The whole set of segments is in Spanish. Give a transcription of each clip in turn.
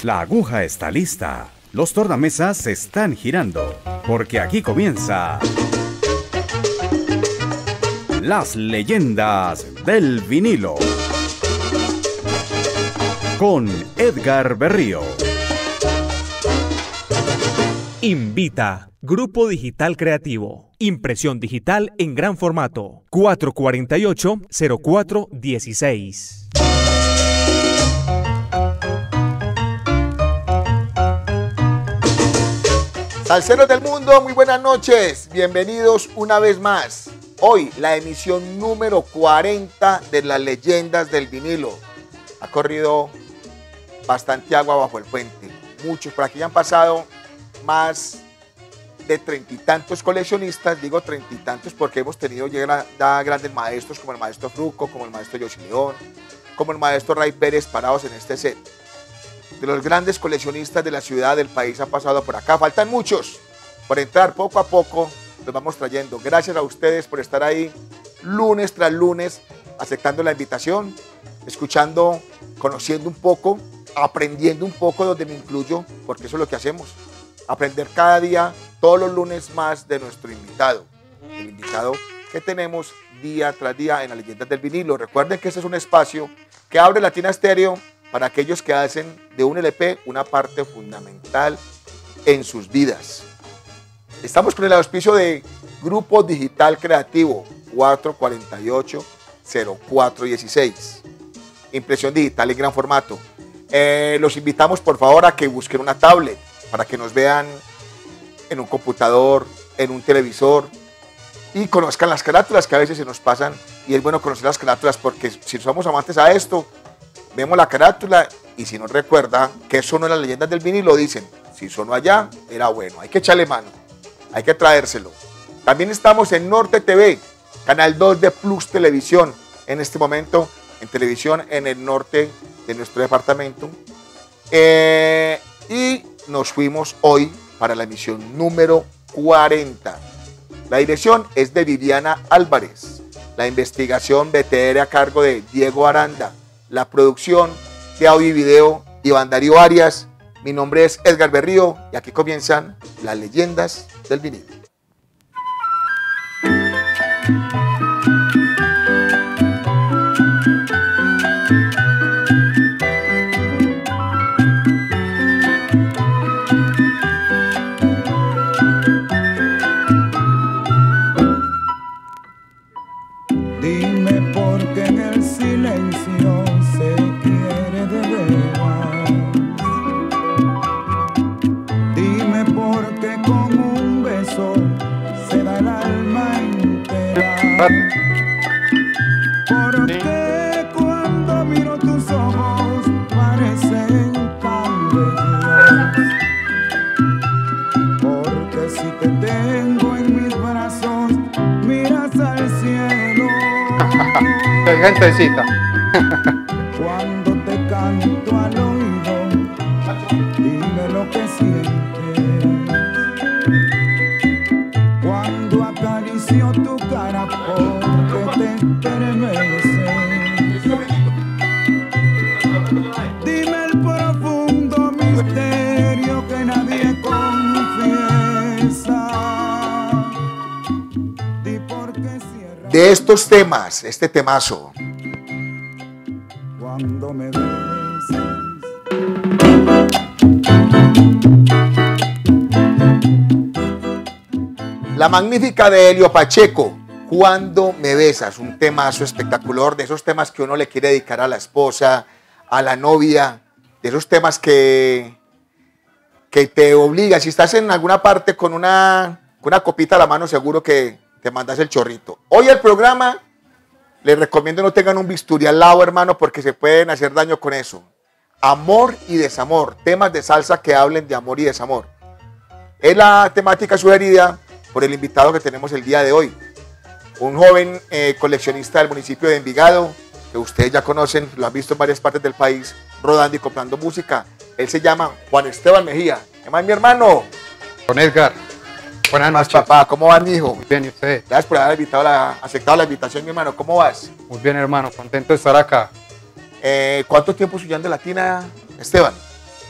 La aguja está lista, los tornamesas se están girando, porque aquí comienza Las Leyendas del Vinilo con Edgar Berrío. Invita Grupo Digital Creativo. Impresión digital en gran formato. 448-0416. Salseros del mundo, muy buenas noches. Bienvenidos una vez más. Hoy la emisión número 40 de Las Leyendas del Vinilo. Ha corrido bastante agua bajo el puente. Muchos, por aquí ya han pasado más de 30 y tantos coleccionistas. Digo 30 y tantos porque hemos tenido ya grandes maestros como el maestro Fruco, como el maestro Yossi León, como el maestro Ray Pérez parados en este set. De los grandes coleccionistas de la ciudad, del país, han pasado por acá. Faltan muchos por entrar poco a poco. Los vamos trayendo. Gracias a ustedes por estar ahí lunes tras lunes, aceptando la invitación, escuchando, conociendo un poco, aprendiendo un poco, donde me incluyo, porque eso es lo que hacemos. Aprender cada día, todos los lunes más de nuestro invitado. El invitado que tenemos día tras día en Las Leyendas del Vinilo. Recuerden que este es un espacio que abre Latina Stereo para aquellos que hacen de un LP una parte fundamental en sus vidas. Estamos con el auspicio de Grupo Digital Creativo 448-0416. Impresión digital en gran formato. Los invitamos por favor a que busquen una tablet para que nos vean en un computador, en un televisor y conozcan las carátulas que a veces se nos pasan, y es bueno conocer las carátulas porque si somos amantes a esto, vemos la carátula y si nos recuerda que sonó en Las Leyendas del Vinilo, dicen, si sonó allá, era bueno, hay que echarle mano, hay que traérselo. También estamos en Norte TV, Canal 2 de Plus Televisión, en este momento en televisión en el norte de nuestro departamento. Y nos fuimos hoy para la emisión número 40. La dirección es de Viviana Álvarez, la investigación BTR a cargo de Diego Aranda, la producción de audio y video Iván Darío Arias. Mi nombre es Edgar Berrío y aquí comienzan Las Leyendas del Vinilo. Dime por qué en el silencio se quiere de veras. Dime por qué con un beso se da el alma entera. ¿Por qué cuando miro tus ojos parecen tan bellos? Porque si te tengo en mis brazos miras al cielo. Gentecita. Cuando te canto al oído, dime lo que sientes. Cuando acaricio tu cara, porque te estremeces. Dime el profundo misterio que nadie confiesa. Di por qué cierra. De estos temas, este temazo, Cuando me besas. la magnífica de Helio Pacheco, Cuando me besas, un temazo espectacular, de esos temas que uno le quiere dedicar a la esposa, a la novia, de esos temas que te obliga, si estás en alguna parte con una copita a la mano, seguro que te mandas el chorrito. Hoy el programa, les recomiendo no tengan un bisturí al lado, hermano, porque se pueden hacer daño con eso. Amor y desamor, temas de salsa que hablen de amor y desamor. Es la temática sugerida por el invitado que tenemos el día de hoy. Un joven coleccionista del municipio de Envigado, que ustedes ya conocen, lo han visto en varias partes del país, rodando y comprando música. Él se llama Juan Esteban Mejía. ¿Qué más, mi hermano? Con Edgar. Buenas noches. Papá, ¿cómo vas, hijo? Muy bien, ¿y usted? Gracias por haber aceptado la invitación, mi hermano. ¿Cómo vas? Muy bien, hermano. Contento de estar acá. ¿Cuánto tiempo estudiando Latina, Esteban?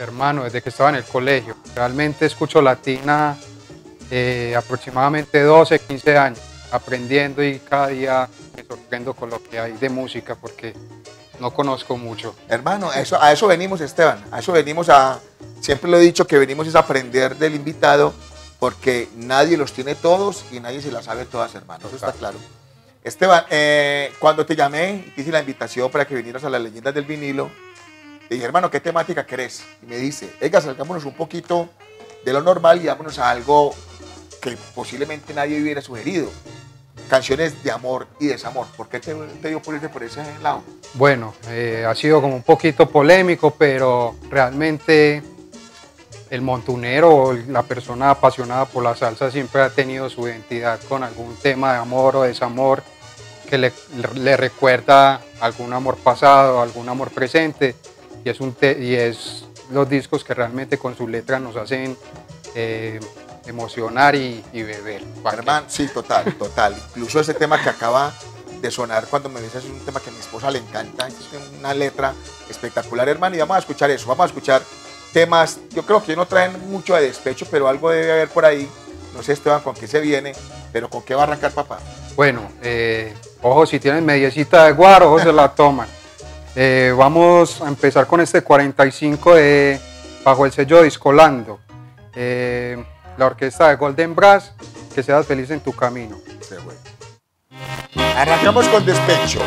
Hermano, desde que estaba en el colegio. Realmente escucho Latina aproximadamente 12, 15 años, aprendiendo y cada día me sorprendo con lo que hay de música porque no conozco mucho. Hermano, a eso venimos, Esteban. A eso venimos siempre lo he dicho, que venimos es a aprender del invitado porque nadie los tiene todos y nadie se las sabe todas, hermano. Eso está claro. Esteban, cuando te llamé y te hice la invitación para que vinieras a las leyendas del vinilo, te dije, hermano, ¿qué temática querés? Y me dice, oiga, salgámonos un poquito de lo normal y vámonos a algo que posiblemente nadie hubiera sugerido. Canciones de amor y desamor. ¿Por qué te dio por irte por ese lado? Bueno, ha sido como un poquito polémico, pero realmente el montunero, la persona apasionada por la salsa, siempre ha tenido su identidad con algún tema de amor o desamor que le recuerda algún amor pasado, algún amor presente, y es los discos que realmente con sus letras nos hacen emocionar y beber. Hermano, sí, total. Incluso ese tema que acaba de sonar cuando me dices es un tema que a mi esposa le encanta, es una letra espectacular, hermano, y vamos a escuchar eso, vamos a escuchar temas, yo creo que no traen mucho de despecho, pero algo debe haber por ahí. No sé, Esteban, con qué se viene, pero con qué va a arrancar, papá. Bueno, ojo, si tienen mediecita de guaro, ojo, se la toman. Vamos a empezar con este 45 bajo el sello Discolando. La orquesta de Golden Brass, que seas feliz en tu camino. Sí, güey. Arrancamos con despecho.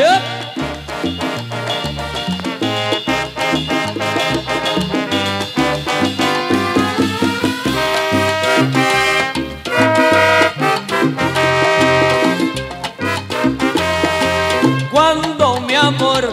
Cuando mi amor,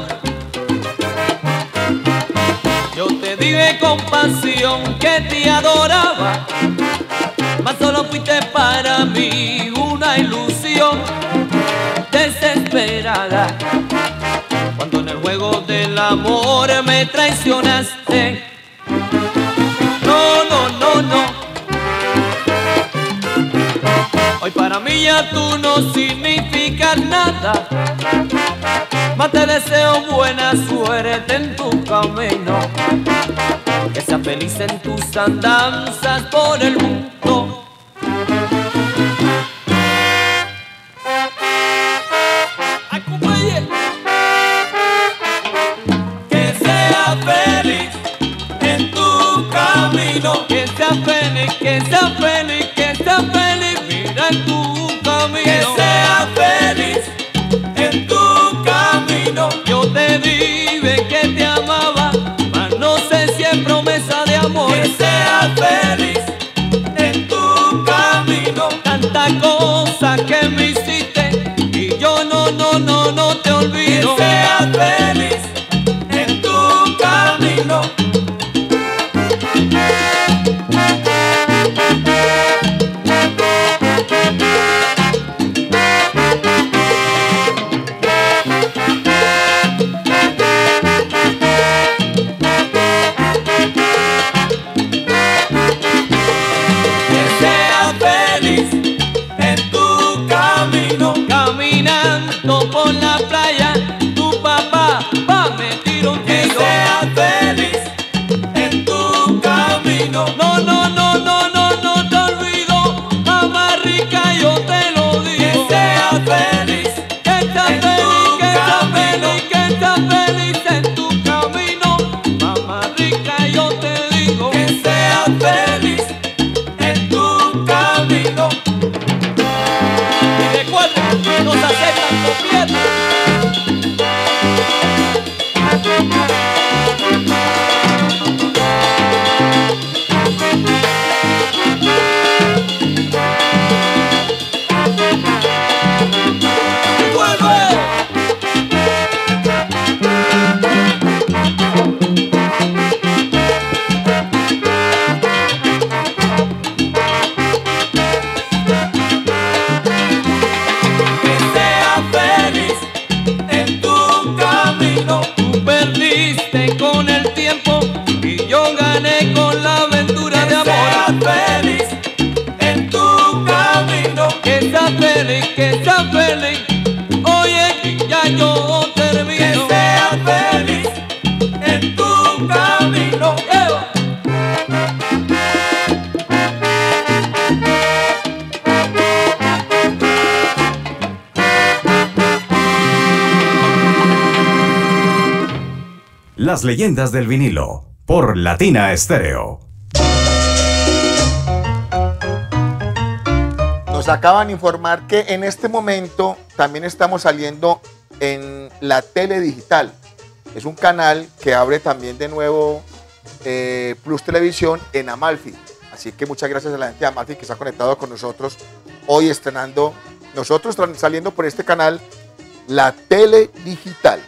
yo te dije con pasión que te adoraba, mas solo fuiste para mí una ilusión desesperada. Cuando en el juego del amor me traicionaste, no. Hoy para mí ya tú no significas nada, mas te deseo buena suerte en tu camino, que seas feliz en tus andanzas por el mundo. ¡Ay, compañero! Que seas feliz en tu camino, que seas feliz, que seas feliz, que seas feliz, mira en tu camino. Que seas feliz en tu camino. Yo te dije que te amaba, mas no sé si es promesa de amor. Que seas feliz en tu camino. Tanta cosa que me hiciste y yo no te olvido. Que seas feliz en tu camino. Caminando por la playa, tu papá va a meter un tiro. Que seas feliz en tu camino. No te olvido, mamá rica, yo te lo digo. Que seas feliz, que seas feliz, que seas feliz, que seas feliz en tu camino. Mamá rica, yo te digo. Que seas feliz en tu camino. Y recuerda, no se aceptan completos. Que seas feliz en tu camino. Las leyendas del vinilo, por Latina Estéreo. Nos acaban de informar que en este momento también estamos saliendo en la tele digital. Es un canal que abre también de nuevo Plus Televisión en Amalfi. Así que muchas gracias a la gente de Amalfi que se ha conectado con nosotros hoy estrenando, nosotros saliendo por este canal, la tele digital.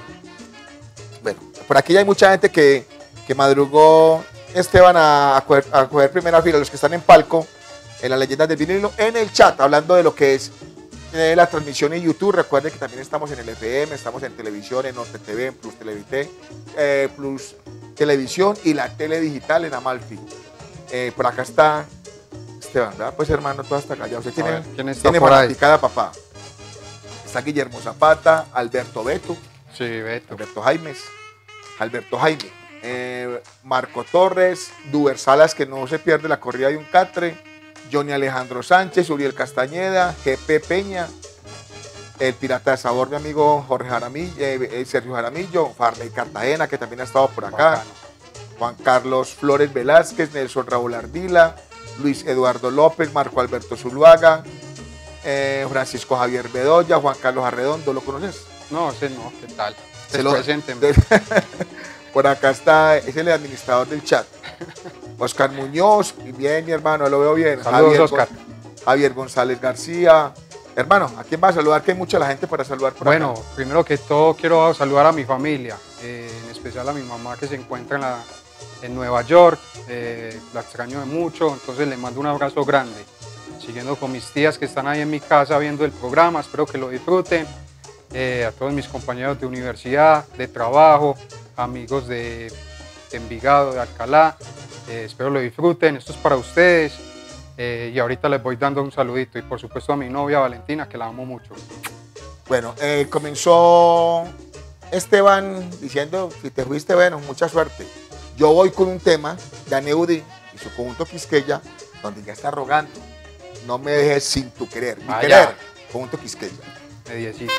Bueno, por aquí ya hay mucha gente que madrugó, Esteban, a coger primera fila, los que están en palco, en las leyendas del vinilo, en el chat, hablando de lo que es la transmisión en YouTube. Recuerden que también estamos en el FM, estamos en televisión, en Norte TV, en Plus Televité, Plus Televisión y la tele digital en Amalfi. Por acá está Esteban, ¿verdad? Pues hermano, todo hasta acá. Ya usted tiene fanaticada, papá. Está Guillermo Zapata, Alberto Beto. Sí, Beto. Alberto Jaime. Marco Torres, Duber Salas, que no se pierde la corrida de un catre. Johnny Alejandro Sánchez, Uriel Castañeda, GP Peña, el Pirata de Sabor, mi amigo Jorge Jaramillo, Sergio Jaramillo, Farley Cartagena, que también ha estado por acá. Bacano. Juan Carlos Flores Velázquez, Nelson Raúl Ardila, Luis Eduardo López, Marco Alberto Zuluaga, Francisco Javier Bedoya, Juan Carlos Arredondo, ¿lo conoces? No, ese no, ¿qué tal? Preséntenme. Por acá está, es el administrador del chat. Oscar Muñoz, bien, mi hermano, lo veo bien. Saludos, Oscar. Javier González García. Hermano, ¿a quién va a saludar? Que hay mucha la gente para saludar por acá. Bueno, primero que todo quiero saludar a mi familia, en especial a mi mamá que se encuentra en Nueva York. La extraño mucho, entonces le mando un abrazo grande. Siguiendo con mis tías que están ahí en mi casa viendo el programa, espero que lo disfruten. A todos mis compañeros de universidad, de trabajo, amigos de Envigado, de Alcalá, espero lo disfruten, esto es para ustedes. Y ahorita les voy dando un saludito y por supuesto a mi novia Valentina, que la amo mucho. Bueno, comenzó Esteban diciendo, si te fuiste, bueno, mucha suerte. Yo voy con un tema de Aneudi y su conjunto Quisqueya, donde ya está rogando, no me dejes sin tu querer, mi querer, conjunto Quisqueya. Mediecita.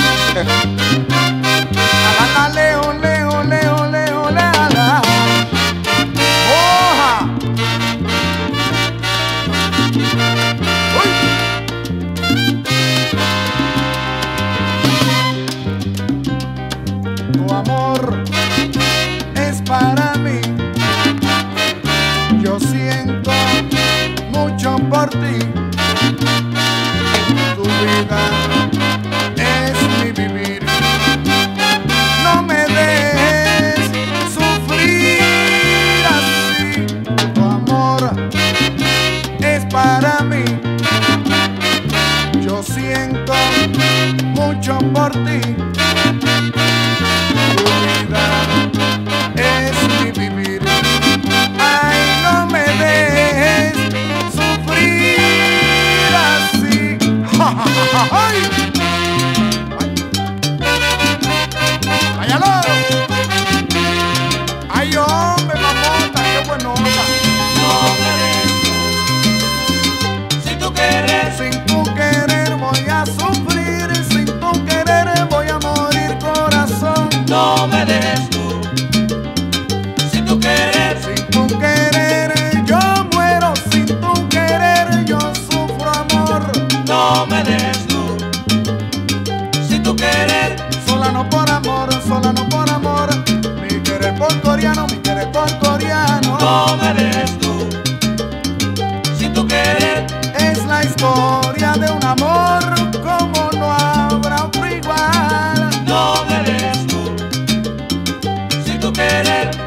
Leo, leo, leo, leo, leo, ¡oja! Tu amor es para mí. Yo siento mucho por ti. Tu vida es mi vivir. No me dejes sufrir así. Tu amor es para mí. Yo siento mucho por ti. Tu vida es mi vivir. Ay, no me dejes sufrir así. ¡Ay! ¡Váyalo! ¡Ay, hombre, mamota! ¡Qué buenota! No me dejes, si tú quieres, Sin tu querer voy a sufrir. Sin tu querer voy a morir, corazón. no me dejes tú, si tú quieres, Sin tu querer yo muero. Sin tu querer yo sufro, amor. no me dejes tú, si tú quieres, Sola no por amor, sola no por amor. Mi querer por coreano, mi querer por coreano. no me dejes tú, si tú quieres, Es la historia de un amor como no habrá otro igual. no me dejes tú, si tú quieres.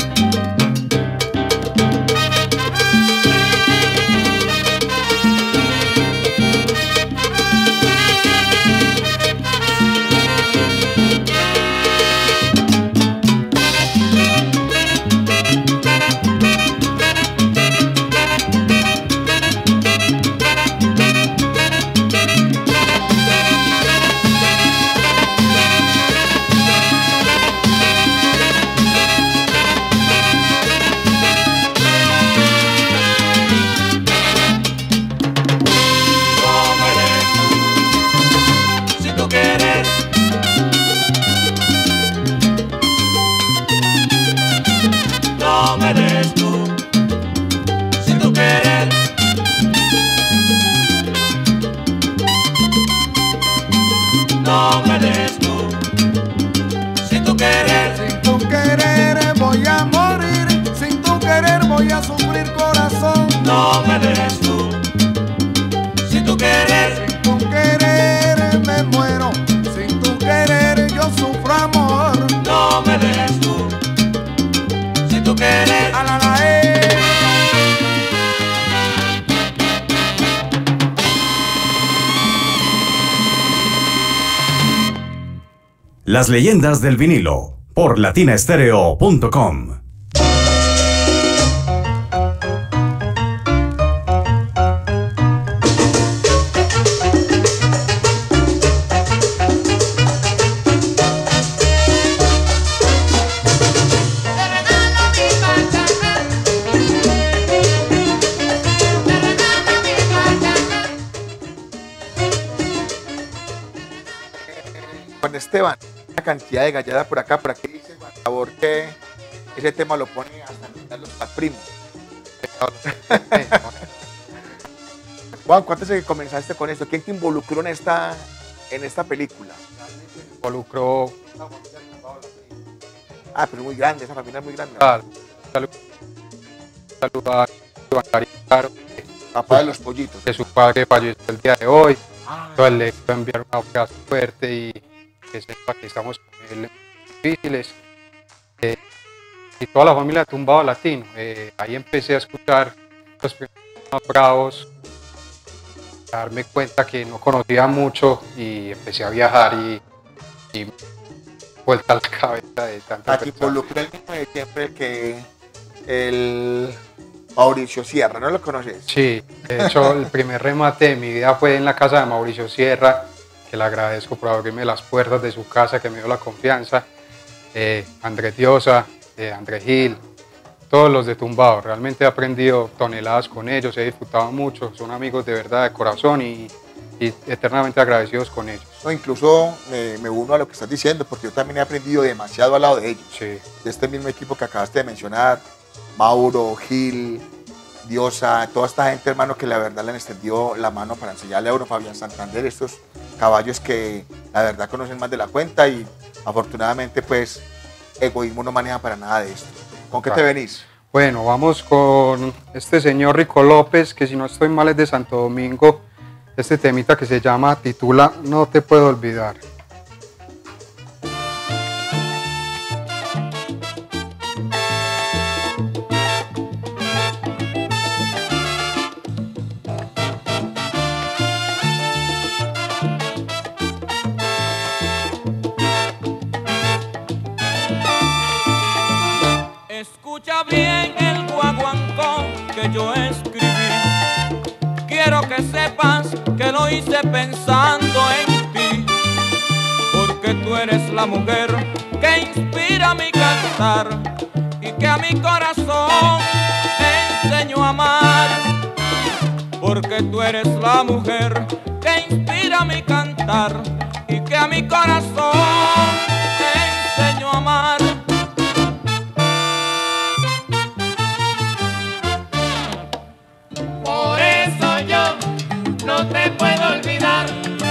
no me dejes tú. Si tú quieres, Sin tu querer me muero, sin tu querer yo sufro amor. no me dejes tú. Si tú quieres, A la Las leyendas del vinilo por latinastereo.com. Juan Esteban, una cantidad de gallada por acá dice, por favor, que ese tema lo pone hasta en los primos. Juan, ¿cuánto es que comenzaste con esto? ¿Quién te involucró en esta película? Involucró Ah, pero muy grande, esa familia es muy grande. saludar a Iván Darío Caro, Papá de los pollitos. que su padre falleció el día de hoy. Ah, Entonces le quiero enviar un abrazo fuerte y que sepa que estamos con él en difíciles. Y toda la familia de Tumbado Latino. Ahí empecé a escuchar los primeros temas bravos, a darme cuenta que no conocía mucho y empecé a viajar y vuelta a la cabeza de tanta aquí involucró el mismo de siempre que el Mauricio Sierra, ¿no lo conoces? Sí, de hecho el primer remate de mi vida fue en la casa de Mauricio Sierra, que le agradezco por abrirme las puertas de su casa, que me dio la confianza. Andrés Diosa, Andrés Gil, todos los de Tumbado. Realmente he aprendido toneladas con ellos, he disfrutado mucho, son amigos de verdad, de corazón y eternamente agradecidos con ellos. No, incluso me uno a lo que estás diciendo, porque yo también he aprendido demasiado al lado de ellos. Sí, De este mismo equipo que acabaste de mencionar, Mauro, Gil, Diosa, toda esta gente, hermano, que la verdad le han extendido la mano para enseñarle a uno, Fabián Santander, estos caballos que la verdad conocen más de la cuenta y afortunadamente pues egoísmo no maneja para nada de esto. ¿Con qué te Claro. venís? bueno, vamos con este señor Rico López, que si no estoy mal es de Santo Domingo. Este temita que se llama, titula No te puedo olvidar. escucha bien el guaguancó que yo escribí. Quiero que sepas que lo hice pensando en ti, porque tú eres la mujer que inspira mi cantar y que a mi corazón enseñó a amar. Porque tú eres la mujer que inspira mi cantar y que a mi corazón enseñó a amar. Por eso yo no te puedo olvidar.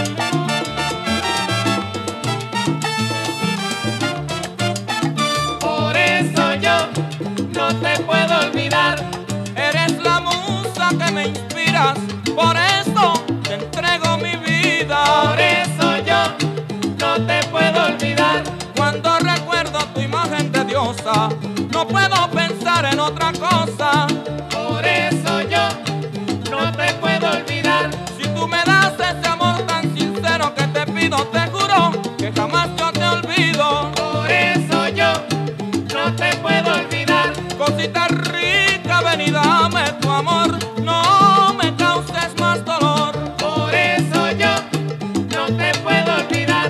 Por eso yo no te puedo olvidar. Eres la musa que me inspiras, por eso te entrego mi vida. Por eso yo no te puedo olvidar. Cuando recuerdo tu imagen de diosa, no puedo pensar en otra cosa. Por eso yo no te puedo olvidar. Si tú me das ese amor tan sincero que te pido, te juro que jamás yo te olvido. Por eso yo no te puedo olvidar. Cosita rica, ven y dame tu amor, no me causes más dolor. Por eso yo no te puedo olvidar.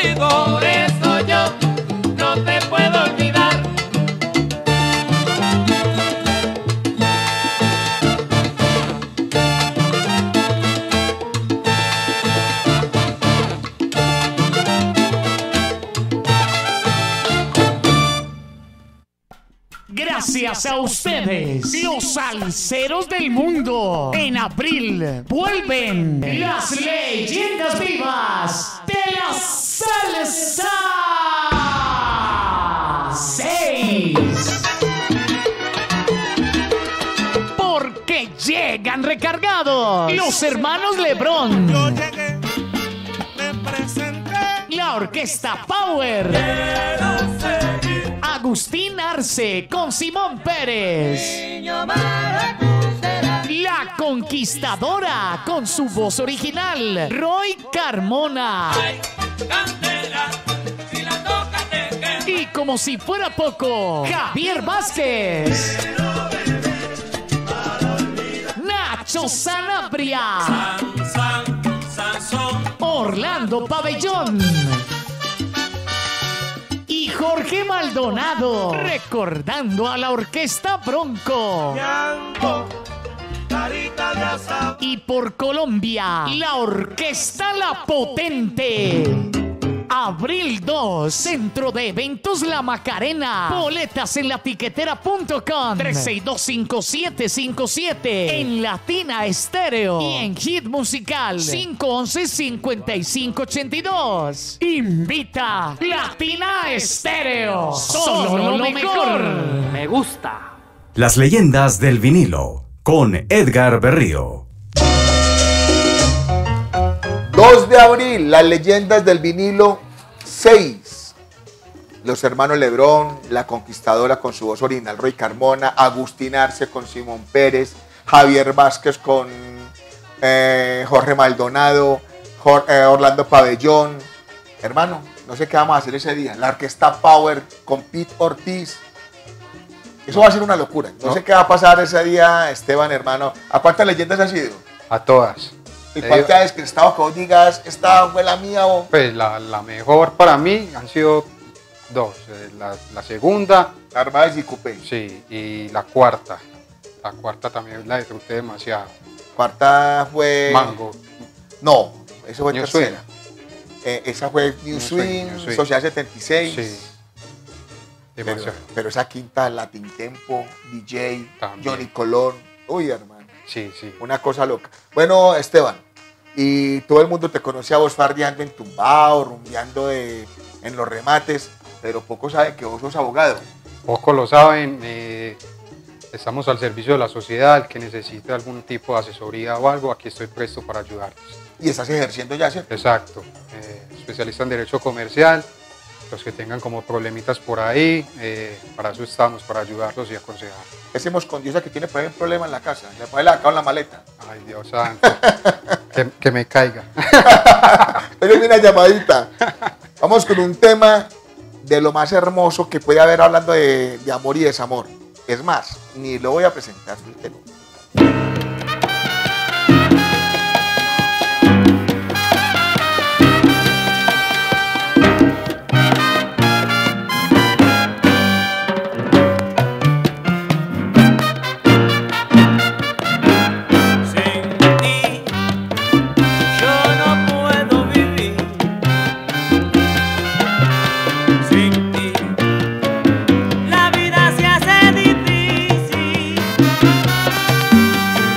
contigo. Por eso yo no te puedo olvidar. Gracias a ustedes, los salseros del mundo. En abril vuelven las leyendas vivas de la salsa 6. Porque llegan recargados los hermanos Lebrón. Yo llegué, me presenté. La orquesta Power. Quiero seguir. Agustín Arce con Simón Pérez. Niño maracutera. La Conquistadora con su voz original, Roy Carmona. Ay, candela, si la toca te quema. Y como si fuera poco, Javier Vázquez. Nacho Sanabria. Sansón. Orlando Pabellón. Y Jorge Maldonado, recordando a la orquesta Bronco. Ñango, carita de asado. Y por Colombia, la orquesta La Potente. Abril 2, Centro de Eventos La Macarena. Boletas en latiquetera.com. 362-5757. En Latina Estéreo. Y en Hit Musical 511-5582. Invita Latina Estéreo. Solo lo mejor. Me gusta. Las leyendas del vinilo con Edgar Berrío. 2 de abril, las leyendas del vinilo 6. Los hermanos Lebrón, La Conquistadora con su voz original, Roy Carmona, Agustín Arce con Simón Pérez, Javier Vázquez con Jorge Maldonado, Orlando Pabellón. Hermano, no sé qué vamos a hacer ese día. La orquesta Power con Pete Ortiz. Eso va a ser una locura. No sé qué va a pasar ese día, Esteban, hermano. ¿A cuántas leyendas has ido? A todas. ¿Y cuántas es que estaba que vos digas, esta fue la mía o...? Pues la mejor para mí han sido 2. La segunda. Armadas y Coupé. Sí, y la cuarta. La cuarta también la disfruté demasiado. Cuarta fue... Mango. No, eso fue New tercera. Esa fue New Swing, New Swing. Sociedad 76. Sí. Demasiado. Pero esa quinta, Latin Tempo, DJ, También. Johnny Colón. Uy, hermano. Sí, sí. Una cosa loca. Bueno, Esteban, y todo el mundo te conoce a vos fardeando en tumbao, rumbeando en los remates, pero pocos saben que vos sos abogado. Pocos lo saben. Estamos al servicio de la sociedad. El que necesite algún tipo de asesoría o algo, aquí estoy presto para ayudarles. Y estás ejerciendo ya, ¿cierto? Exacto. Especialista en Derecho Comercial. Los que tengan como problemitas por ahí, para eso estamos, para ayudarlos y aconsejar. ¿Qué hacemos con Diosa que tiene por ahí un problema en la casa? Le pone la en la maleta. Ay, Dios santo. que me caiga. Oye, una llamadita. Vamos con un tema de lo más hermoso que puede haber hablando de amor y desamor. Es más, ni lo voy a presentar. Fíjate. La vida se hace difícil.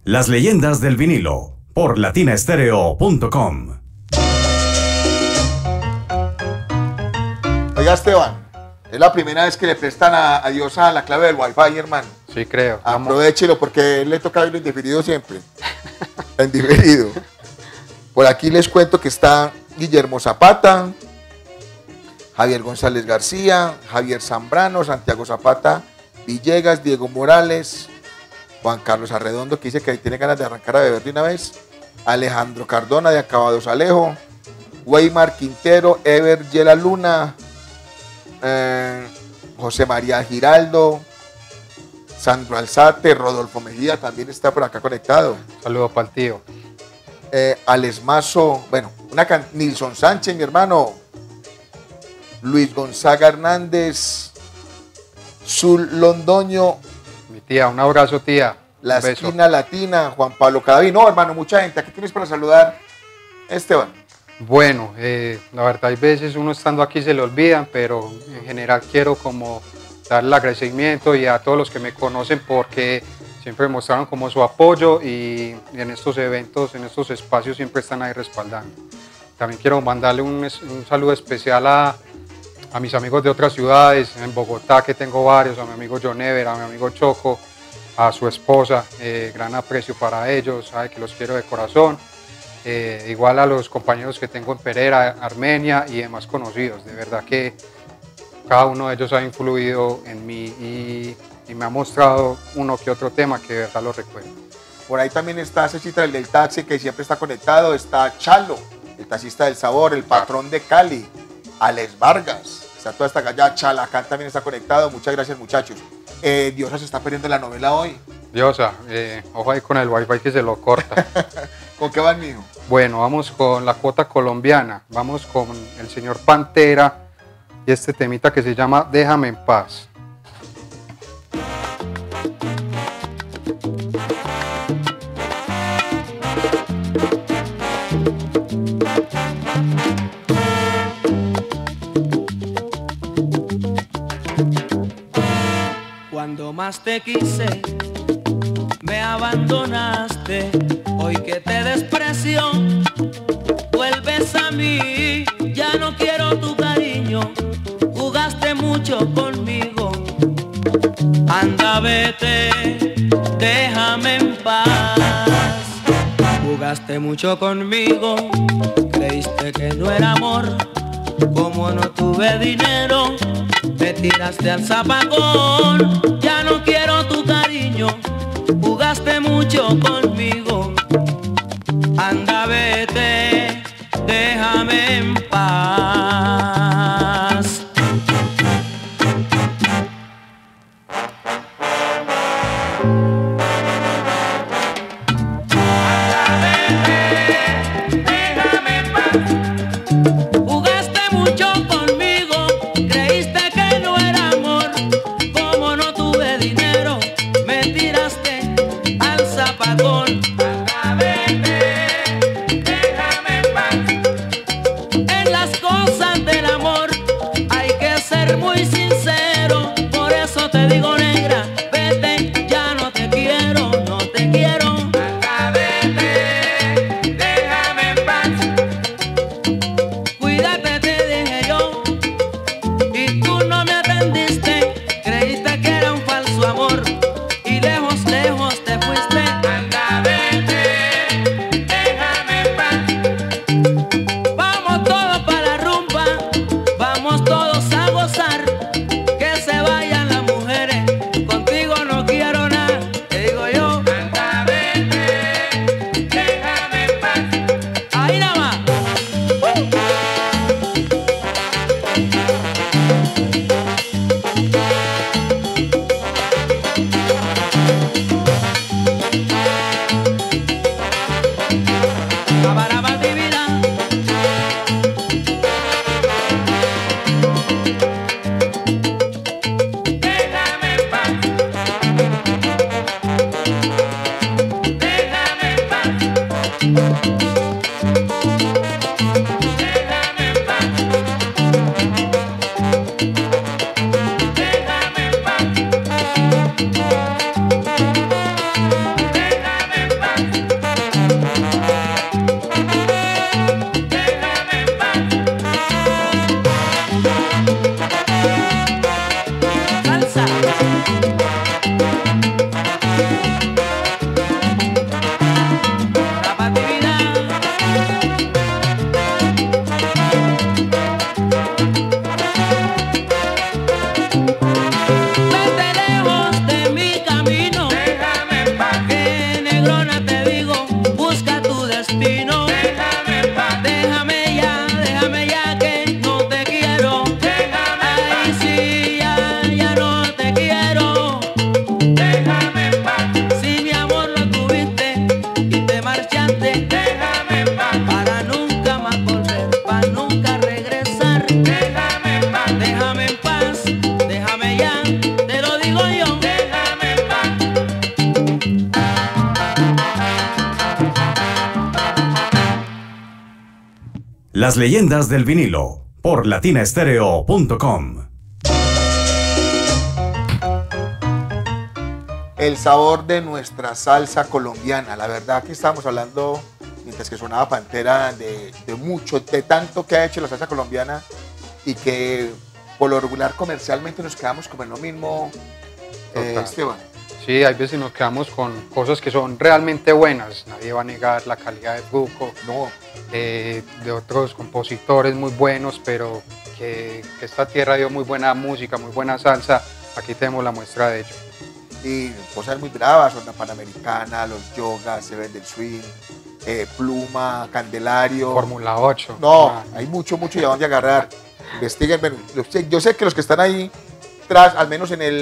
Las leyendas del vinilo por latinastereo.com. Oiga, Esteban, es la primera vez que le prestan a Diosa la clave del Wi-Fi, hermano. Sí, creo. Aprovechelo porque le toca verlo en diferido siempre. En diferido. Por aquí les cuento que está Guillermo Zapata, Javier González García, Javier Zambrano, Santiago Zapata, Villegas, Diego Morales, Juan Carlos Arredondo, que dice que tiene ganas de arrancar a beber de una vez, Alejandro Cardona de Acabados Alejo, Weimar Quintero, Ever Yela Luna, José María Giraldo, Sandro Alzate, Rodolfo Mejía también está por acá conectado. Saludos para el tío. Alex Mazo, bueno, Nilson Sánchez, mi hermano, Luis Gonzaga Hernández, Zul Londoño, Mi tía, un abrazo, tía. La Un beso. Esquina Latina, Juan Pablo Cadaví. No, hermano, mucha gente. ¿Aquí tienes para saludar, Esteban? Bueno, la verdad, hay veces uno estando aquí se le olvidan, pero en general quiero como darle el agradecimiento y a todos los que me conocen porque siempre mostraron como su apoyo y en estos eventos, en estos espacios siempre están ahí respaldando. También quiero mandarle un saludo especial a mis amigos de otras ciudades, en Bogotá que tengo varios, a mi amigo John Ever, a mi amigo Choco, a su esposa, gran aprecio para ellos, sabe que los quiero de corazón. Igual a los compañeros que tengo en Pereira, Armenia y demás conocidos, de verdad que cada uno de ellos ha influido en mí y me ha mostrado uno que otro tema que de verdad lo recuerdo. Por ahí también está Cecita, el del taxi, que siempre está conectado. Está Chalo, el taxista del sabor, el patrón de Cali, Alex Vargas. Está toda esta galla. Chalacán también está conectado. Muchas gracias, muchachos. Diosa se está perdiendo la novela hoy. Diosa, ojo ahí con el wifi que se lo corta. ¿Con qué va el mijo? Bueno, vamos con la cuota colombiana. Vamos con el señor Pantera y este temita que se llama Déjame en paz. Cuando más te quise, me abandonaste. Hoy que te desprecio, vuelves a mí. Ya no quiero tu cariño, jugaste mucho conmigo. Anda, vete, déjame en paz. Jugaste mucho conmigo, creíste que no era amor. Como no tuve dinero, me tiraste al zapacón. Ya no quiero tu cariño, jugaste mucho conmigo. Anda, vete, déjame en paz. Anda, vete, déjame en paz. Jugaste mucho conmigo, creíste que no era amor. Como no tuve dinero, me tiraste al zapacón. Anda, vete, déjame en paz. En las cosas del amor hay que ser muy sincero. Por eso te digo, negra, vete, ya no te quiero, no te quiero. Anda, vete, déjame en paz. Cuídate, te dije yo, y tú no me atendiste. Creíste que era un falso amor, y lejos, lejos te fuiste. Anda, vete, déjame en paz. Vamos todos para la rumba, vamos todos a gozar. Que se vayan las mujeres, contigo no quiero nada. Te digo yo, anda, vete, déjame en paz. Ahí nada más. Abaraba mi vida. Déjame en paz. Déjame en paz. Déjame en paz. Déjame en paz. Déjame en paz. Las leyendas del vinilo por latinastereo.com. El sabor de nuestra salsa colombiana. La verdad que estábamos hablando, mientras que sonaba Pantera, de mucho, de tanto que ha hecho la salsa colombiana y que por lo regular comercialmente nos quedamos como en lo mismo, Esteban. Sí, hay veces nos quedamos con cosas que son realmente buenas. Nadie va a negar la calidad de Fruco, No, de otros compositores muy buenos, pero que esta tierra dio muy buena música, muy buena salsa. Aquí tenemos la muestra de ello. y cosas muy bravas, Onda Panamericana, Los Yogas, Seven del Swing, Pluma, Candelario. Fórmula 8. No, hay mucho y a dónde agarrar. Investiguen. Bueno, yo sé que los que están ahí tras, al menos en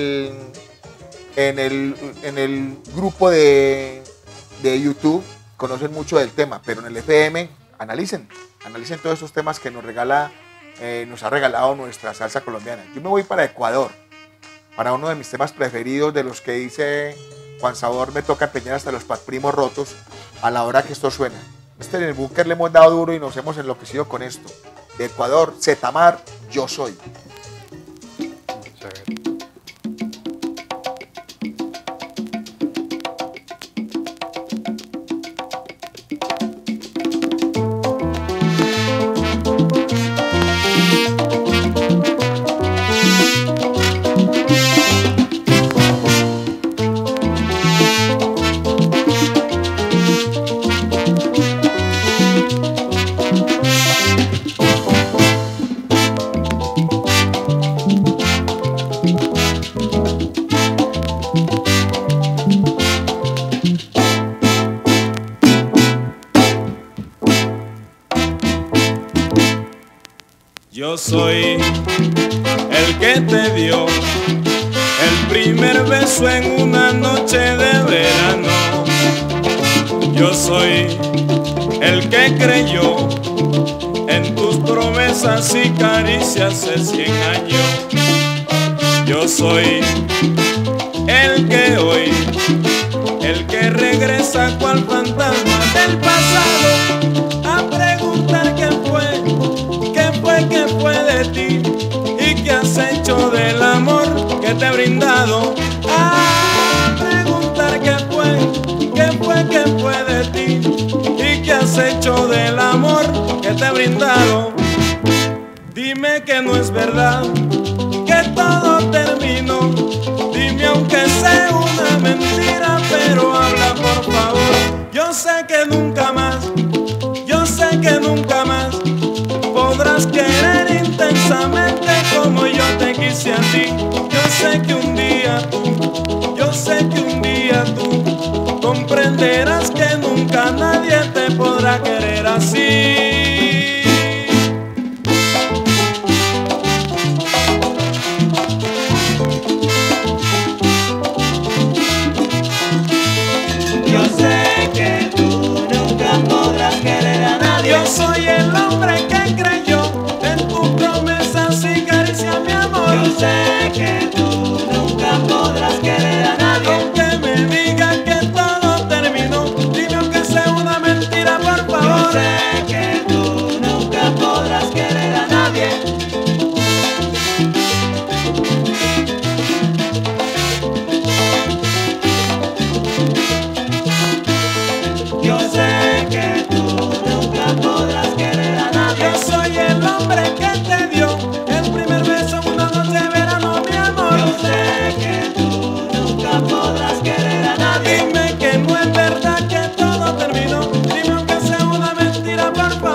el grupo de YouTube, conocen mucho del tema, pero en el FM analicen todos esos temas que nos ha regalado nuestra salsa colombiana. Yo me voy para Ecuador, para uno de mis temas preferidos, de los que dice Juan Sabor: me toca empeñar hasta los primos rotos a la hora que esto suena. En el búnker le hemos dado duro y nos hemos enloquecido con esto. De Ecuador, Zetamar, Yo Soy. Vamos a ver. Yo soy el que te dio el primer beso en una noche de verano. Yo soy el que creyó en tus promesas y caricias hace 100 años. Yo soy el que hoy, el que regresa cual fantasma del pasado a preguntar qué fue de ti y qué has hecho del amor que te he brindado. A preguntar qué fue de ti y qué has hecho del amor que te he brindado. Dime que no es verdad, que todo terminó. Dime aunque sea una mentira, pero habla por favor. Yo sé que nunca más podrás querer intensamente como yo te quise a ti. Yo sé que un día tú comprenderás que nunca nadie te podrá querer así. Yo sé que tú nunca podrás querer a nadie. Yo soy el hombre que creyó en tus promesas y caricia mi amor. Yo sé que tú nunca podrás querer a nadie. Aunque me digas que todo terminó, dime aunque sea una mentira, por Yo favor. sé que tú nunca podrás querer a nadie. Yo sé que tú nunca podrás querer a nadie. Yo soy el hombre que te dio el primer beso en una noche de verano, mi amor. Yo sé que tú nunca podrás querer a nadie. Dime que no es verdad que todo terminó, dime aunque sea una mentira, por favor.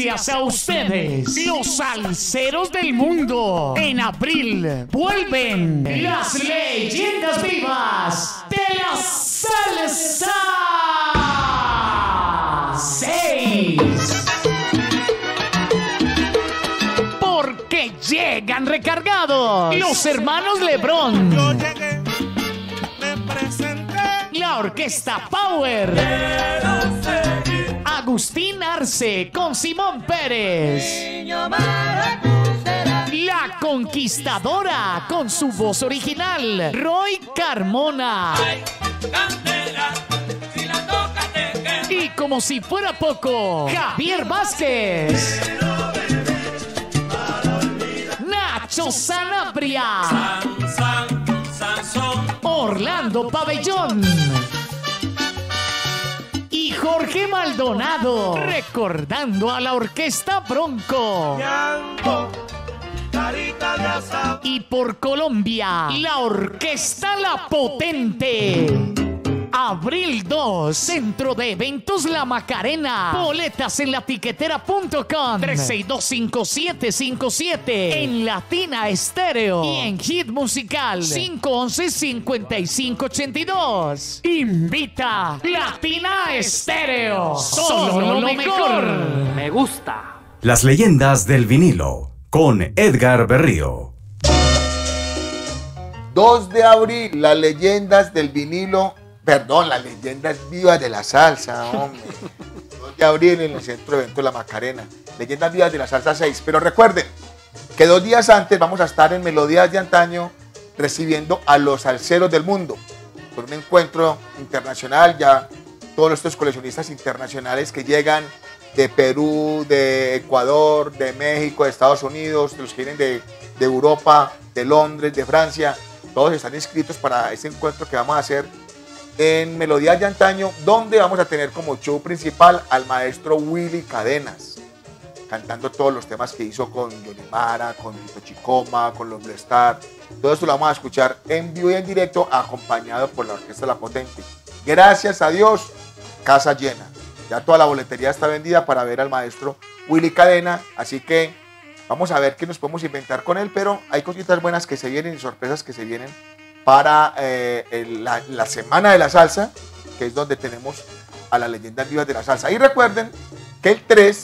Gracias a ustedes, los salseros del mundo. En abril vuelven las leyendas vivas de la salsa. 6. Porque llegan recargados los hermanos Lebrón. Yo llegué, me presenté. La orquesta Power. Agustín Arce con Simón Pérez. La Conquistadora con su voz original, Roy Carmona. Y como si fuera poco, Javier Vázquez. Nacho Sanabria. Orlando Pabellón. Y Jorge Maldonado, recordando a la orquesta Bronco. Y por Colombia, la orquesta La Potente. Abril 2, Centro de Eventos La Macarena. Boletas en latiquetera.com. 362-5757. En Latina Estéreo. Y en Hit Musical 511-5582. Invita Latina Estéreo. Solo lo mejor. Me gusta. Las leyendas del vinilo con Edgar Berrío. 2 de abril, las leyendas del vinilo. Perdón, las leyendas vivas de la salsa, hombre. 2 de abril en el Centro de Eventos La Macarena. Leyendas vivas de la salsa 6. Pero recuerden que 2 días antes vamos a estar en Melodías de Antaño recibiendo a los salseros del mundo. Por un encuentro internacional, ya todos estos coleccionistas internacionales que llegan de Perú, de Ecuador, de México, de Estados Unidos, de los que vienen de Europa, de Londres, de Francia. Todos están inscritos para este encuentro que vamos a hacer en Melodías de Antaño, donde vamos a tener como show principal al maestro Willy Cadenas, cantando todos los temas que hizo con Johnny Mara, con Tito Chicoma, con los Blue Star. Todo esto lo vamos a escuchar en vivo y en directo, acompañado por la orquesta La Potente. Gracias a Dios, casa llena. Ya toda la boletería está vendida para ver al maestro Willy Cadena, así que vamos a ver qué nos podemos inventar con él, pero hay cositas buenas que se vienen y sorpresas que se vienen para la Semana de la Salsa, que es donde tenemos a las leyendas vivas de la salsa. Y recuerden que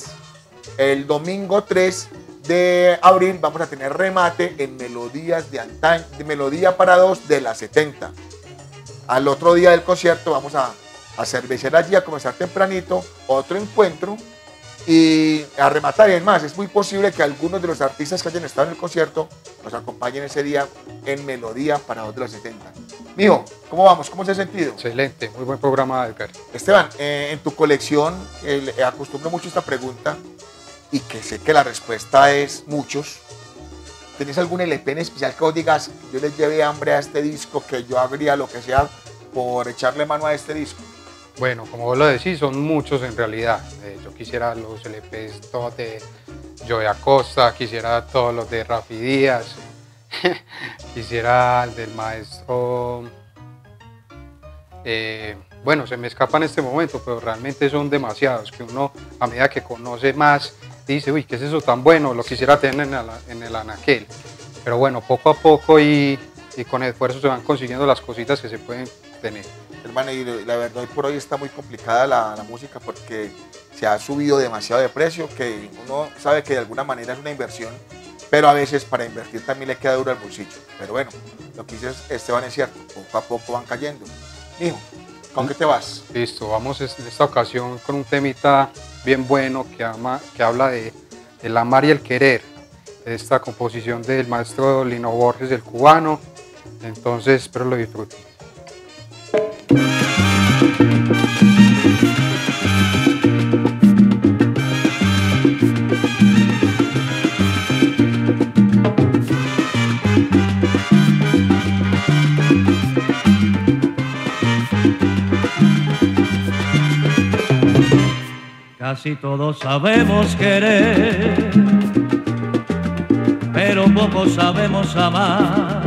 el domingo 3 de abril, vamos a tener remate en Melodías de Antaño, de Melodía para 2 de las 70. Al otro día del concierto vamos a cervecear allí, a comenzar tempranito, otro encuentro y a rematar. Y además, es muy posible que algunos de los artistas que hayan estado en el concierto nos acompañen ese día en Melodía para 2 de las 70. Mijo, ¿cómo vamos? ¿Cómo se ha sentido? Excelente, muy buen programa, Edgar. Esteban, en tu colección, acostumbro mucho esta pregunta y que sé que la respuesta es muchos. ¿Tenés algún LP en especial que vos digas, yo les llevé hambre a este disco, que yo habría lo que sea por echarle mano a este disco? Bueno, como vos lo decís, son muchos en realidad. Yo quisiera los LPs todos de Joey Acosta, quisiera todos los de Rafi Díaz, quisiera el del maestro... bueno, se me escapa en este momento, pero realmente son demasiados, que uno a medida que conoce más dice, uy, ¿qué es eso tan bueno? Lo quisiera tener en el anaquel. Pero bueno, poco a poco y con esfuerzo se van consiguiendo las cositas que se pueden tener. Hermano, y la verdad, hoy por hoy está muy complicada la música porque se ha subido demasiado de precio, que uno sabe que de alguna manera es una inversión, pero a veces para invertir también le queda duro el bolsillo. Pero bueno, lo que dices, Esteban, es cierto, poco a poco van cayendo. Hijo, ¿con qué te vas? Listo, vamos en esta ocasión con un temita bien bueno que habla del amar y el querer. Esta composición del maestro Lino Borges, del cubano. Entonces, espero lo disfruten. Casi todos sabemos querer, pero poco sabemos amar.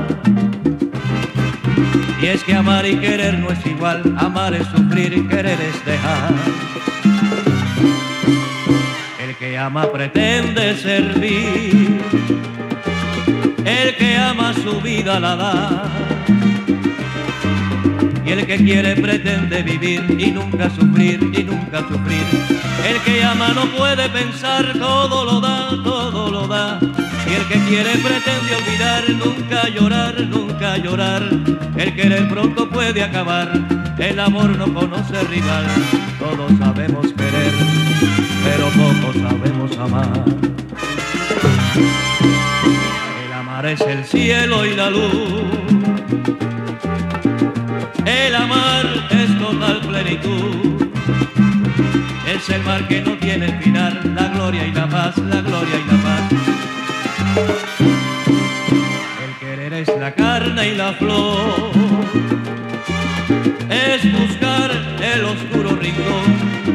Y es que amar y querer no es igual, amar es sufrir y querer es dejar. El que ama pretende servir, el que ama su vida la da, y el que quiere pretende vivir y nunca sufrir, y nunca sufrir. El que ama no puede pensar, todo lo da, todo lo da. Y el que quiere pretende olvidar, nunca llorar, nunca llorar. El querer pronto puede acabar, el amor no conoce rival. Todos sabemos querer, pero pocos sabemos amar. El amar es el cielo y la luz, el amar es total plenitud, es el mar que no tiene final, la gloria y la paz, la gloria y la paz. El querer es la carne y la flor, es buscar el oscuro rincón,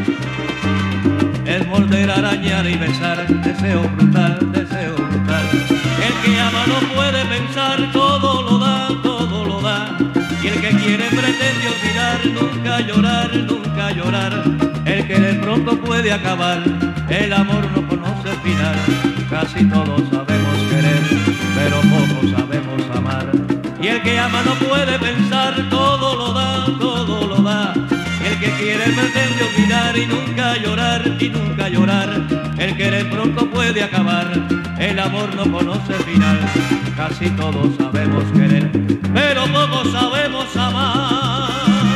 es morder, arañar y besar, deseo brutal, deseo brutal. El que ama no puede pensar, todo lo da, todo lo da. Y el que quiere pretende olvidar, nunca llorar, nunca llorar. El querer pronto puede acabar, el amor no conoce final. Casi todos sabemos querer, pero pocos sabemos amar. Y el que ama no puede pensar, todo lo da, todo lo da. El que quiere pretende olvidar y nunca llorar, y nunca llorar. El querer pronto puede acabar, el amor no conoce final. Casi todos sabemos querer, pero pocos sabemos amar.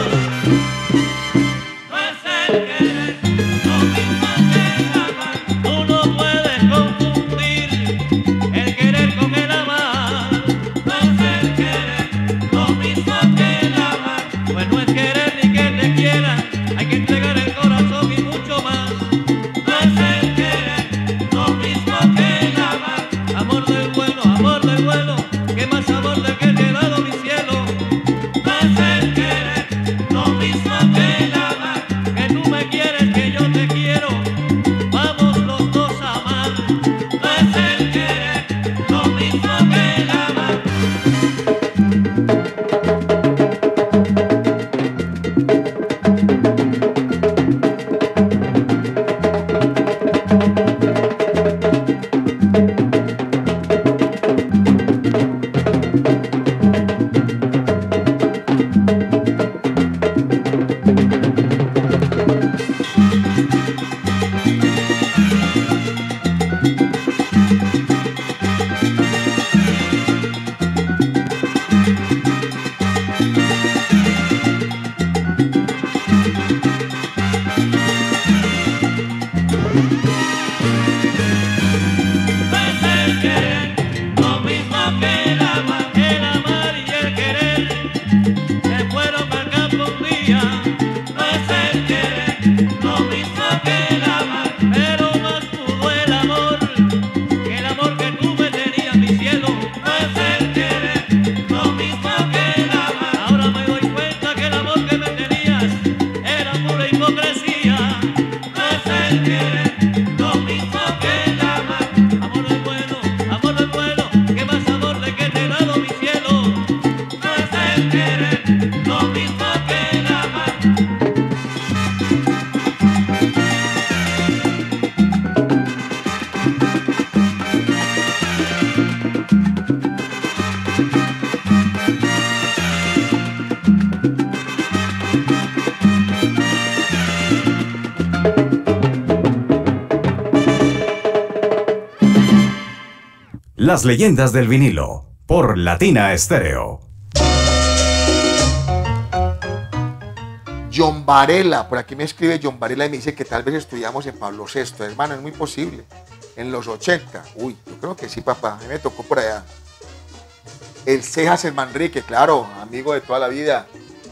No es el querer lo mismo que el amar. Tú no puedes confundir el querer con el amar. No es el querer lo mismo que el amar. Pues no es querer ni que te quieran, hay que entregar el corazón y mucho más. No es el querer lo mismo que el amar. Amor del vuelo, que más amor del que te he dado mi cielo. No es el querer lo mismo que el amar. Que tú me quieres, que yo te quiero, vamos los dos a amar. No es el querer lo mismo que el amar. Las leyendas del vinilo, por Latina Estéreo. John Varela, por aquí me escribe John Varela y me dice que tal vez estudiamos en Pablo VI. Hermano, es muy posible. En los 80. Uy, yo creo que sí, papá. A mí me tocó por allá. El Cejas el Manrique, claro, amigo de toda la vida.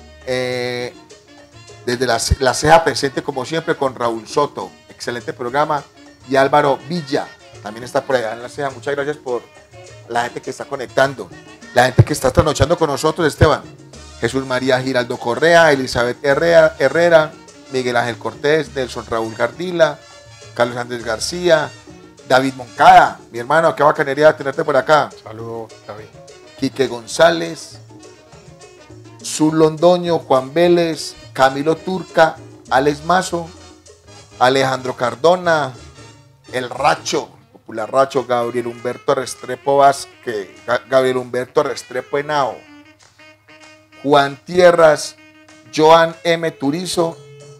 Desde la Ceja presente, como siempre, con Raúl Soto. Excelente programa. Y Álvaro Villa también está por allá en la Ceja. Muchas gracias por la gente que está conectando. La gente que está trasnochando con nosotros, Esteban. Jesús María Giraldo Correa, Elizabeth Herrera, Miguel Ángel Cortés, Nelson Raúl Gardila, Carlos Andrés García, David Moncada, mi hermano, qué bacanería tenerte por acá. Saludos, David. Quique González, Sur Londoño, Juan Vélez, Camilo Turca, Alex Mazo, Alejandro Cardona, el Racho, popular Racho, Gabriel Humberto Restrepo Vázquez, Gabriel Humberto Restrepo Henao, Juan Tierras, Joan M. Turizo,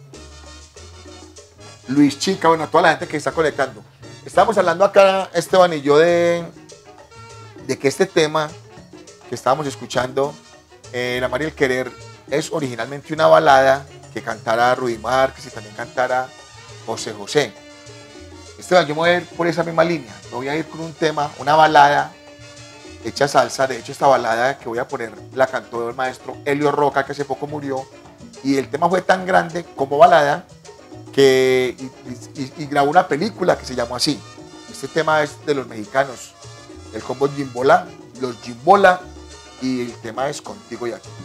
Luis Chica, bueno, toda la gente que está conectando. Estamos hablando acá, Esteban y yo, de que este tema que estábamos escuchando, El Amar y el Querer, es originalmente una balada que cantara Rudy Márquez y también cantara José José. Esteban, yo me voy a ir por esa misma línea. Me voy a ir con un tema, una balada hecha salsa. De hecho, esta balada que voy a poner la cantó el maestro Helio Roca, que hace poco murió. Y el tema fue tan grande como balada que y grabó una película que se llamó así. Este tema es de los mexicanos, el combo Jimbola, los Jimbola, y el tema es Contigo y Aquí.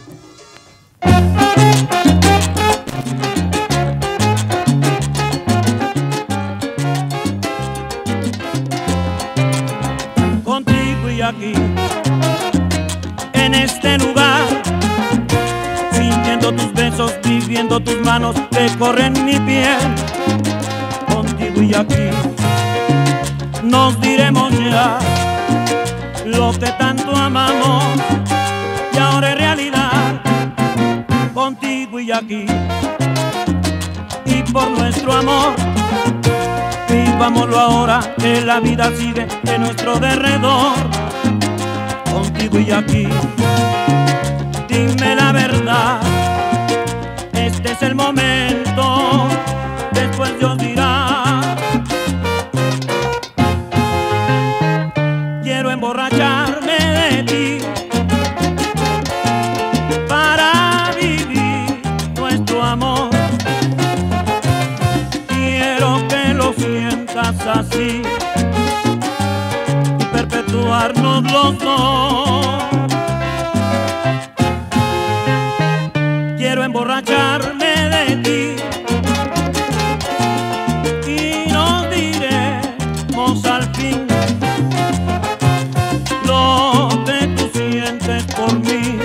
Contigo y aquí, en este lugar, sintiendo tus besos, viviendo tus manos que corren mi piel. Contigo y aquí, nos diremos ya lo que tanto amamos y ahora es realidad. Contigo y aquí, y por nuestro amor, vivámoslo ahora, que la vida sigue en nuestro derredor. Contigo y aquí, dime la verdad, este es el momento, después Dios dirá. Quiero emborracharme de ti para vivir nuestro amor. Quiero que lo sientas así y perpetuarnos los dos. Quiero emborracharme de ti y nos diremos al fin lo que tú sientes por mí,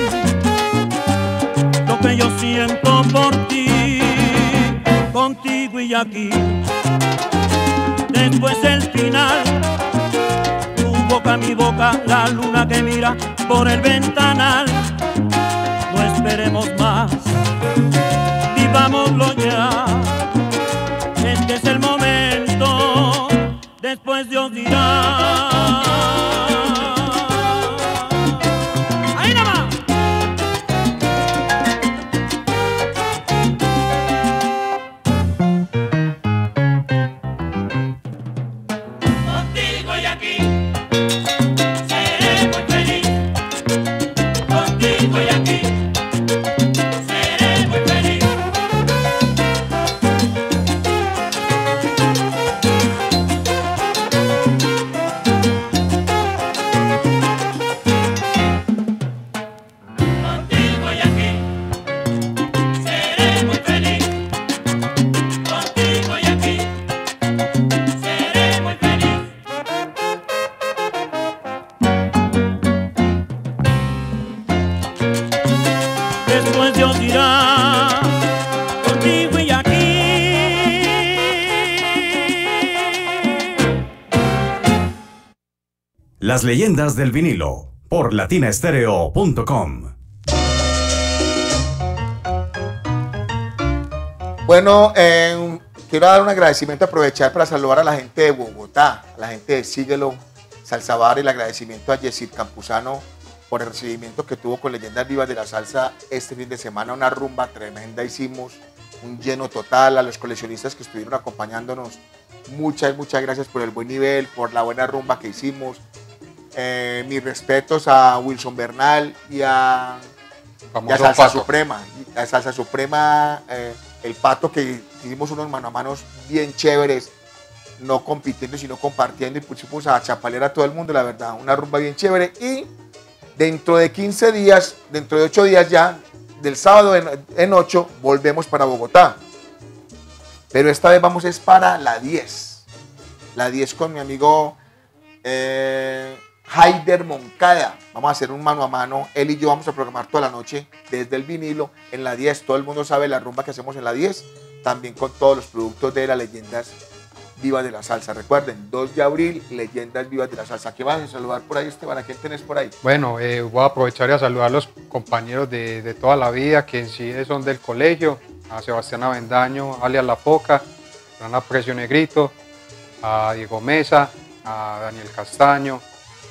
lo que yo siento por ti. Contigo y aquí, después el final, tu boca, mi boca, la luna que mira por el ventanal. No esperemos más, vivámoslo ya, este es el momento, después Dios dirá. ¡Ahí nada más! Contigo y aquí seré muy feliz. Contigo y aquí seré muy feliz. Contigo y aquí seré muy feliz. Contigo y aquí seré muy feliz. Después Dios dirá, contigo y aquí. Las leyendas del vinilo por latinastereo.com. Bueno, quiero dar un agradecimiento, aprovechar para saludar a la gente de Bogotá, a la gente de Síguelo, Salsa Bar, y el agradecimiento a Yesid Campuzano por el recibimiento que tuvo con Leyendas Vivas de la Salsa este fin de semana. Una rumba tremenda hicimos, un lleno total. A los coleccionistas que estuvieron acompañándonos, muchas gracias por el buen nivel, por la buena rumba que hicimos. Mis respetos a Wilson Bernal y a Salsa Suprema. A Salsa Suprema, el Pato, que hicimos unos mano a manos bien chéveres, no compitiendo sino compartiendo, y pusimos a chapalear a todo el mundo, la verdad, una rumba bien chévere. Y dentro de 15 días, dentro de 8 días ya, del sábado en 8, volvemos para Bogotá. Pero esta vez vamos es para la 10. La 10 con mi amigo Haider Moncada. Vamos a hacer un mano a mano. Él y yo vamos a programar toda la noche desde el vinilo en la 10. Todo el mundo sabe la rumba que hacemos en la 10. También con todos los productos de las leyendas Vivas de la Salsa. Recuerden, 2 de abril, Leyendas Vivas de la Salsa. ¿Qué van a saludar por ahí, Esteban? ¿A quién tenés por ahí? Bueno, voy a aprovechar y a saludar a los compañeros de toda la vida, que en sí son del colegio, a Sebastián Avendaño, alias La Foca, Gran Aprecio Negrito, a Diego Mesa, a Daniel Castaño,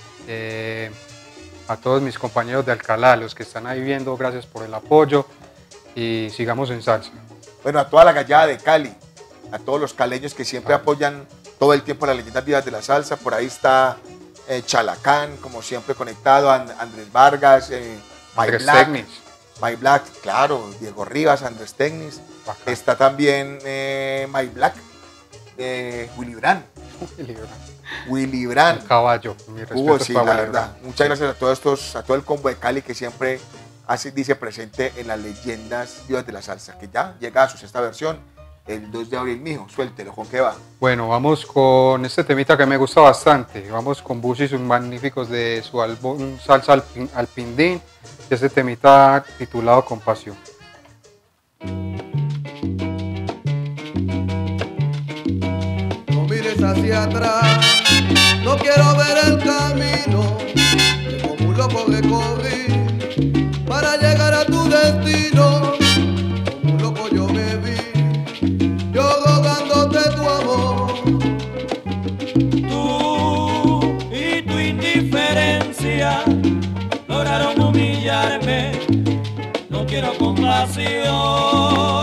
a todos mis compañeros de Alcalá, los que están ahí viendo, gracias por el apoyo y sigamos en salsa. Bueno, a toda la gallada de Cali, a todos los caleños que siempre apoyan todo el tiempo las Leyendas Vivas de la Salsa. Por ahí está Chalacán, como siempre conectado, Andrés Vargas, Andrés Tecnis. My Black, claro, Diego Rivas, Andrés Tecnis. Bacán. Está también My Black, Willy Brand. Willy Brand. Un caballo, mi respeto Sí, para la Willy verdad. Brand. Muchas gracias a todo el combo de Cali que siempre dice presente en las Leyendas Vivas de la Salsa, que ya llega a su 6ª versión el 2 de abril, mijo. Suéltelo, ¿con qué va? Bueno, vamos con este temita que me gusta bastante. Vamos con Busi y sus magníficos de su álbum Salsa al Pindín, y este temita titulado Compasión. No mires hacia atrás, no quiero ver el camino que como un loco recorrí para llegar a tu destino. Como un loco yo me vi, yo rogándote tu amor. Tú y tu indiferencia lograron humillarme, no quiero compasión.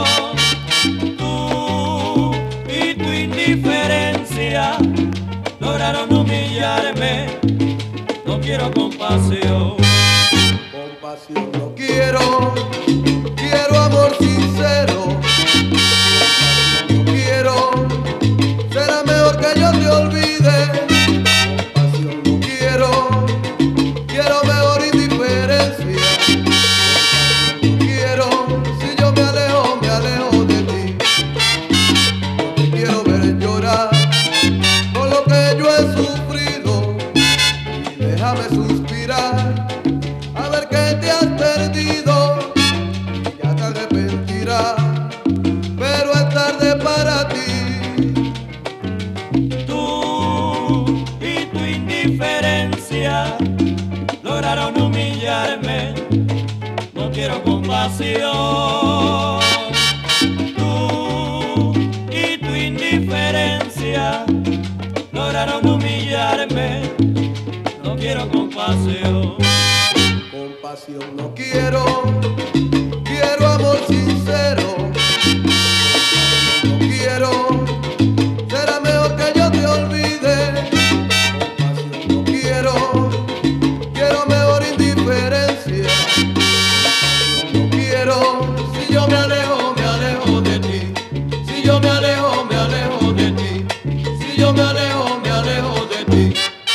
Tú y tu indiferencia lograron humillarme, no quiero compasión. Compasión no quiero, quiero amor sincero. Compasión no quiero, será mejor que yo te olvide. Compasión no quiero, quiero mejor indiferencia. Compasión no quiero, si yo me alejo de ti. No te quiero ver llorar por lo que yo he sufrido, y déjame suspirar a ver que te has perdido, y ya te arrepentirás, pero es tarde para ti. Tú y tu indiferencia lograron humillarme, no quiero compasión. Tú y tu indiferencia lograron humillarme, no quiero compasión. Compasión no quiero, quiero amor sincero. Compasión no quiero, será mejor que yo te olvide. Compasión no quiero, quiero mejor indiferencia. Compasión no quiero, si yo me alejo de ti. Si yo me alejo de ti. Si yo me alejo de ti.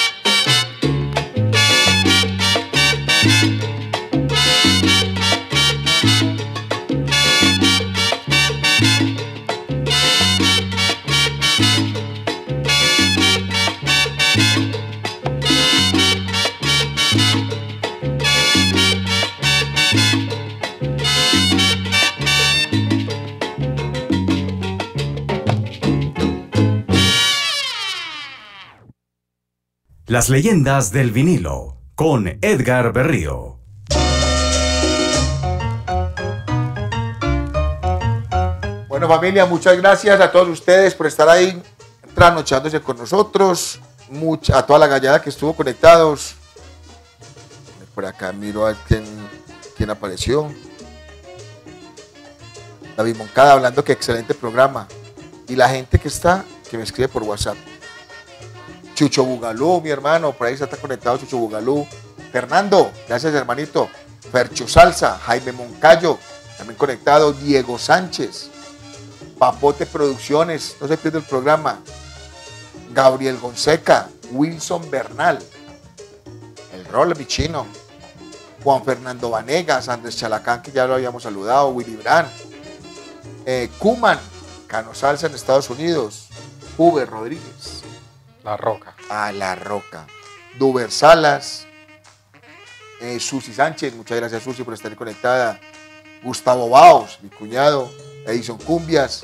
Las Leyendas del Vinilo con Edgar Berrío. Bueno, familia, muchas gracias a todos ustedes por estar ahí trasnochándose con nosotros. A toda la gallada que estuvo conectados. Por acá miro a quién apareció. David Moncada hablando que excelente programa. Y la gente que me escribe por WhatsApp. Chucho Bugalú, mi hermano, por ahí está conectado Chucho Bugalú. Fernando, gracias hermanito. Fercho Salsa, Jaime Moncayo, también conectado. Diego Sánchez, Papote Producciones, no se pierde el programa. Gabriel Gonseca, Wilson Bernal, el Rol Michino, Juan Fernando Vanegas, Andrés Chalacán, que ya lo habíamos saludado, Willy Brand, Kuman, Cano Salsa en Estados Unidos, Uber Rodríguez. La Roca. La Roca. Duber Salas. Susi Sánchez, muchas gracias Susi por estar conectada. Gustavo Baos, mi cuñado. Edison Cumbias.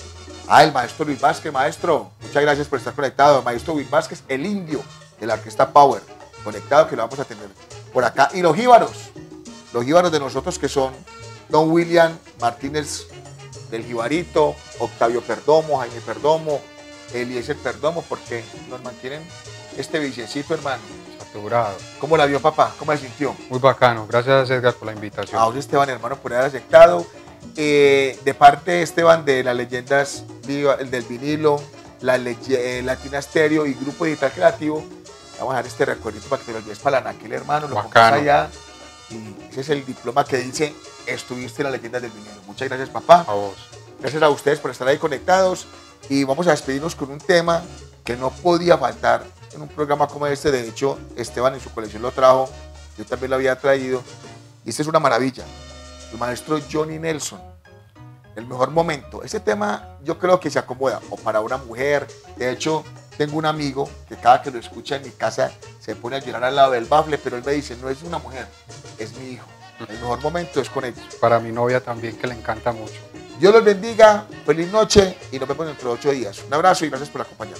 Ah, el maestro Luis Vázquez, maestro. Muchas gracias por estar conectado. Maestro Luis Vázquez, el indio de la Orquesta Power. Conectado, que lo vamos a tener por acá. Y los jíbaros de nosotros, que son Don William Martínez del Jibarito, Octavio Perdomo, Jaime Perdomo, Eliezer Perdomo, porque nos mantienen este viciecito, hermano. Saturado. ¿Cómo la vio, papá? ¿Cómo se sintió? Muy bacano. Gracias, Edgar, por la invitación. A vos, Esteban, hermano, por haber aceptado. De parte de Esteban, de las leyendas del vinilo, Latina Stereo y Grupo Digital Creativo, vamos a dar este recuerdito para que te lo olvides para la Anaquel, hermano. Lo pongas allá. Y ese es el diploma que dice: estuviste en las leyendas del vinilo. Muchas gracias, papá. A vos. Gracias a ustedes por estar ahí conectados. Y vamos a despedirnos con un tema que no podía faltar en un programa como este. De hecho, Esteban en su colección lo trajo, yo también lo había traído. Y este es una maravilla. El maestro Johnny Nelson, El Mejor Momento. Ese tema yo creo que se acomoda o para una mujer. De hecho, tengo un amigo que cada que lo escucha en mi casa se pone a llorar al lado del bafle, pero él me dice: no es una mujer, es mi hijo. El mejor momento es con ellos. Para mi novia también, que le encanta mucho. Dios los bendiga, feliz noche y nos vemos dentro de 8 días. Un abrazo y gracias por acompañarnos.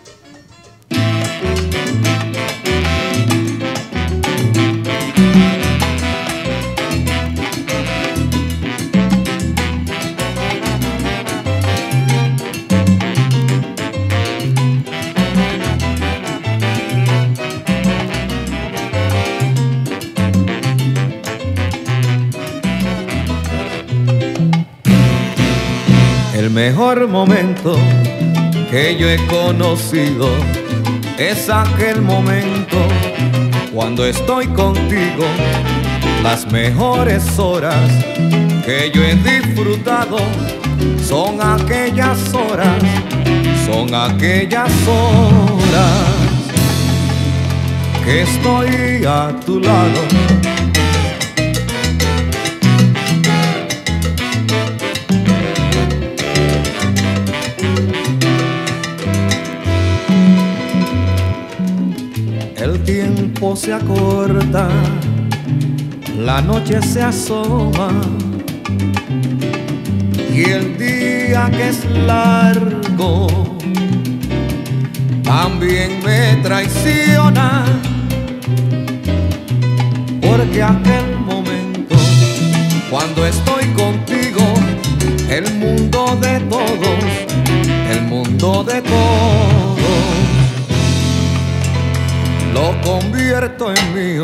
El mejor momento que yo he conocido es aquel momento cuando estoy contigo. Las mejores horas que yo he disfrutado son aquellas horas que estoy a tu lado. El tiempo se acorta, la noche se asoma y el día que es largo también me traiciona, porque aquel momento cuando estoy contigo, el mundo de todos lo convierto en mío.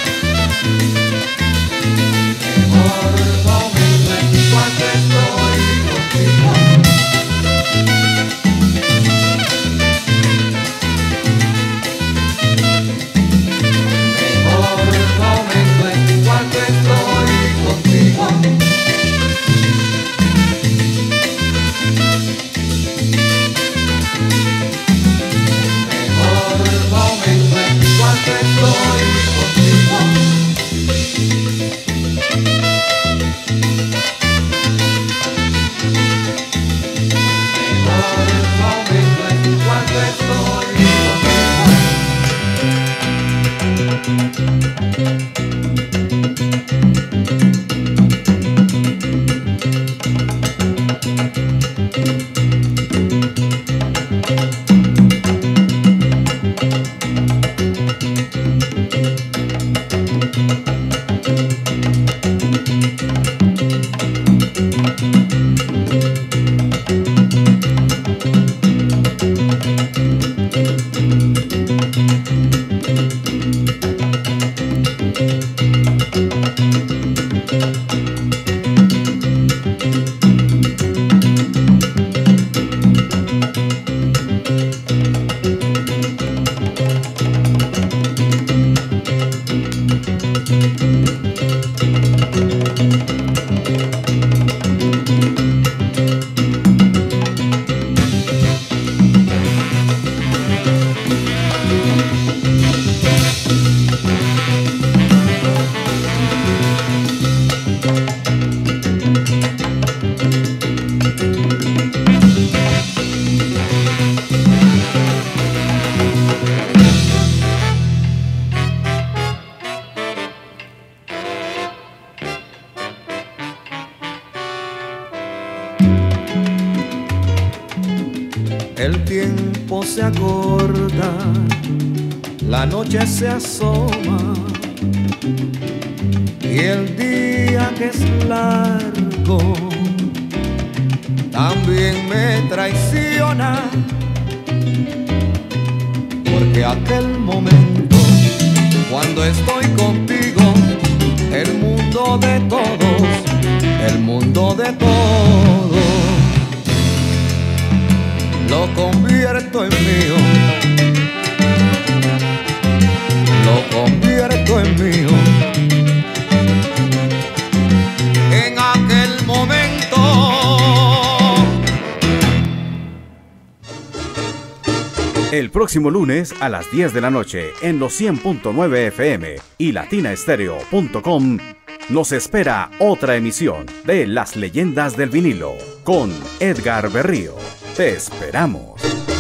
Cuando estoy El tiempo se acorta, la noche se asoma y el día que es largo también me traiciona, porque aquel momento cuando estoy contigo, el mundo de todos, el mundo de todos lo convierto en mío, lo convierto en mío. En aquel momento El próximo lunes a las 10 de la noche en los 100.9 FM y latinaestereo.com nos espera otra emisión de Las Leyendas del Vinilo con Edgar Berrío. Te esperamos.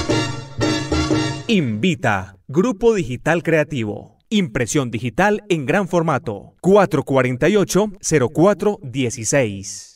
Invita, Grupo Digital Creativo. Impresión digital en gran formato. 448-0416.